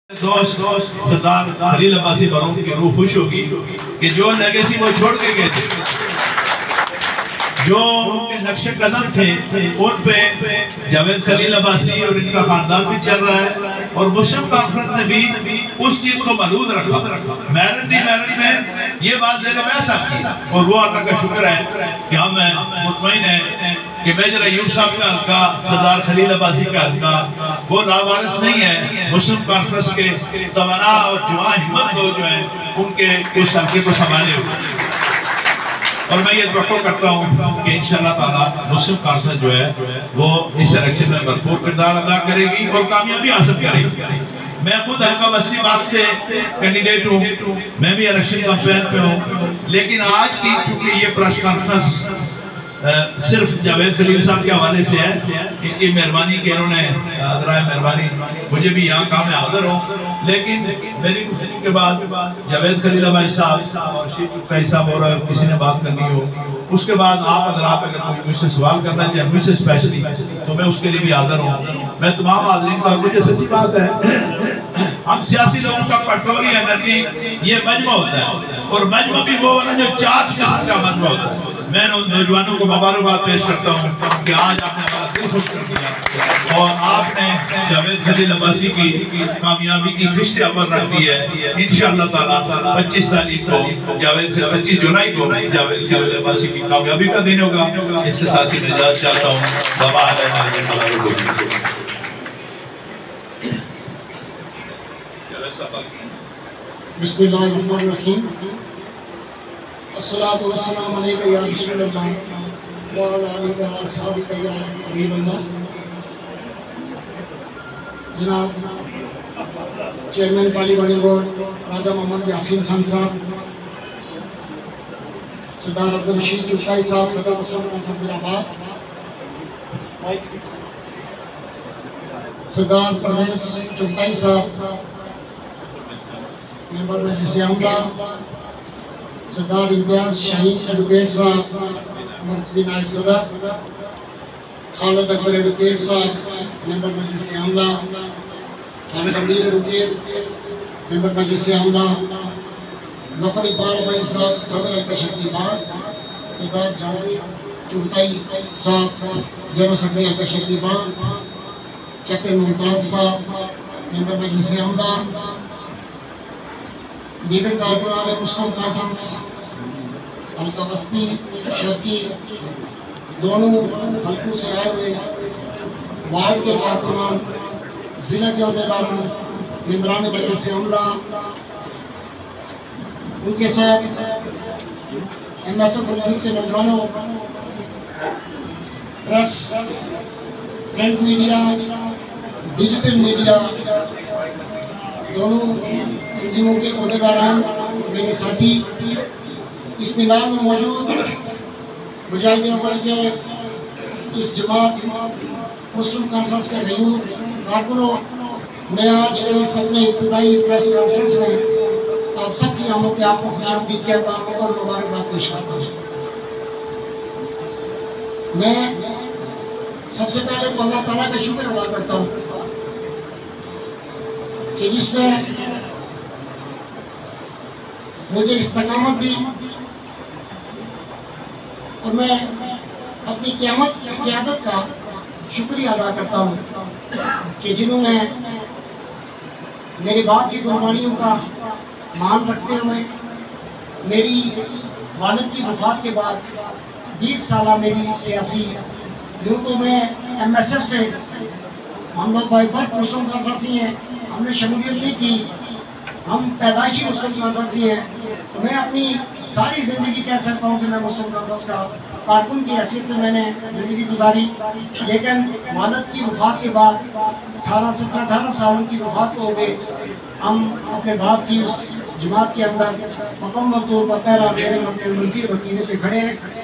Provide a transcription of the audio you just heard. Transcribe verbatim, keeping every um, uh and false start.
दोस्त सरदार खलील अब्बासी बरूम की रूह खुश होगी कि जो लेगेसी वो छोड़ के गए थे, जो उनके नक्शे कदम थे उन पे जावेद खलील अब्बासी और इनका खानदान भी चल रहा है। और मुस्लिम कॉन्फ्रेंस ने भी उस चीज को मलूद रखा। मेरिट दी मेरिट में ये बात ज़ेरे बहस की और वो अल्लाह का शुक्र है कि हम मुतमईन है कि मेजर अयूब साहब का हल्का, सरदार खलील अब्बासी का हल्का वो लावारिस नहीं है। मुस्लिम कॉन्फ्रेंस के तवाना और जवां हिम्मत लोग जो है उनके उस हल्के को संभाले हुए। और मैं ये तवक्को करता हूँ कि इंशाअल्लाह ताला मुस्लिम कॉन्फ्रेंस जो है वो इस इलेक्शन में भरपूर किरदार अदा करेगी और कामयाबी हासिल करेगी। मैं खुद हल्का बस्ती बाग से कैंडिडेट हूँ, मैं भी इलेक्शन कैंपेन पे हूँ, लेकिन आज की चूंकि ये प्रेस कॉन्फ्रेंस सिर्फ जावेद खलील साहब के हवाले से है, इनकी मेहरबानी के इन्होंने अदराए मेहरबानी मुझे भी यहाँ काम में हाजिर हो, लेकिन मेरी गुफ्तगू के बाद जावेद खलील अब्बासी साहब और शीर चुगताई साहब और किसी ने बात करनी हो, उसके बाद आप अगर आप अगर कोई मुझसे सवाल करना चाहे मुझसे स्पेशली तो मैं उसके लिए भी हाजिर हूँ। मैं तमाम हाज़रीन का, मुझे सच्ची बात है हम सियासी लोगों का कटोरी एनर्जी ये मजमा होता है और मजमा भी वो वाला जो चार किस्म का मजमा होता है। मैं उन नौजवानों को मुबारकबाद पेश करता हूँ कि आज आपने हमारा दिल खुश कर दिया और आपने जावेद खलील अब्बासी की कामयाबी की किश्त अमल रख दी है। इंशाअल्लाह ताला पच्चीस तारीख को जावेद पच्चीस जुलाई को जावेद खलील अब्बासी की कामयाबी का दिन होगा। इसके साथ ही मैं इजाज़त चाहता हूँ। बिस्मिल्लाहिर्रहमानिर्रहीम। अस्सलातु वस्सलामु अलैका या रसूलल्लाह व अला आलिका व असहाबिका या हबीबल्लाह। जनाब chairman parliament board Raja Mohammad Yasin Khan साहब, सरदार अब्दुल रशीद चुगताई साहब, सदर मुस्लिम कॉन्फ्रेंस जिलाबाद, सरदार परवेज चुगताई साहब, मेंबर मजलिस आमला, सरदार इम्तियाज शाहीन एडवोकेट साहब, मरकजी नायब सदर, खालिद अकबर एडवोकेट साहब, मेंबर मजलिस आमला, हामिद अमीर एडवोकेट, मेंबर मजलिस आमला, जफर इकबाल भाई साहब, सदर हल्का शकीबाद, सरदार जावेद चुगताई साहब, जनरल सेक्रेटरी हल्का शकीबाद, कैप्टन मुमताज साहब, मेंबर मजलिस आमला, दीगर कारकुनान मुस्लिम कॉन्फ्रेंस हल्का बस्ती शर्की दोनों हल्कों से आए हुए वार्ड के कारकुनान, जिला के अहदेदारों, मेंबरान मजलिस अमला, उनके साथ एम एस एफ ग्रुप के नौजवानों, press, print media, digital media दोनों तंजीमों के अहदेदारान, मेरे साथी, इस मीनार में मौजूद मुजाहिदीन अव्वल के इस जमात मुस्लिम कॉन्फ्रेंस के गयूर कारकुनों, मैं आज इस अपने इब्तिदाई प्रेस कॉन्फ्रेंस में आप सब की आमों पे आपको खुशामदीद कहता हूँ और मुबारकबाद पेश करता हूँ। मैं सबसे पहले तो अल्लाह ताला का शुक्र अदा करता हूँ कि जिसने मुझे इस्तकामत दी और मैं अपनी क़यामत क़यादत का शुक्रिया अदा करता हूँ कि जिन्होंने मेरे बाप की कुर्बानियों का मान रखते हुए मेरी वालिद की वफ़ात के बाद बीस साल मेरी सियासी, यूँ तो मैं एम एस एफ से हम लोग भाई बर्थ मुस्लिम कॉन्फ्रेंसी हैं, हमने शमूलियत नहीं की, हम पैदाइशी मुस्लिम कॉन्फ्रेंसी हैं, तो मैं अपनी सारी ज़िंदगी कह सकता हूँ कि मैं मुस्लिम कॉन्फ्रेंस का कारकुन की हैसियत से मैंने ज़िंदगी गुजारी। लेकिन वालिद की वफ़ात के बाद अठारह सत्रह अठारह साल की वफ़ात हो गए, हम अपने बाप की उस जमात के अंदर मुकम्मल तौर पर पैरा मेरे अपने मंजिल वकीले पे खड़े हैं